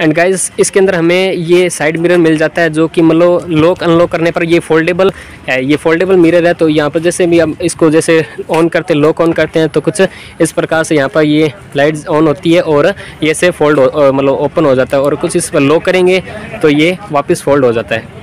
And guys इसके अंदर हमें ये साइड मिरर मिल जाता है जो कि मतलब लॉक अनलॉक करने पर ये फोल्डेबल है, ये फोल्डेबल मिरर है। तो यहाँ पर जैसे भी हम इसको जैसे ऑन करते लॉक ऑन करते हैं तो कुछ इस प्रकार से यहाँ पर ये लाइट्स ऑन होती है और ये से फोल्ड मतलब ओपन हो जाता है, और कुछ इस पर लॉक करेंगे तो ये वापस फोल्ड हो जाता है।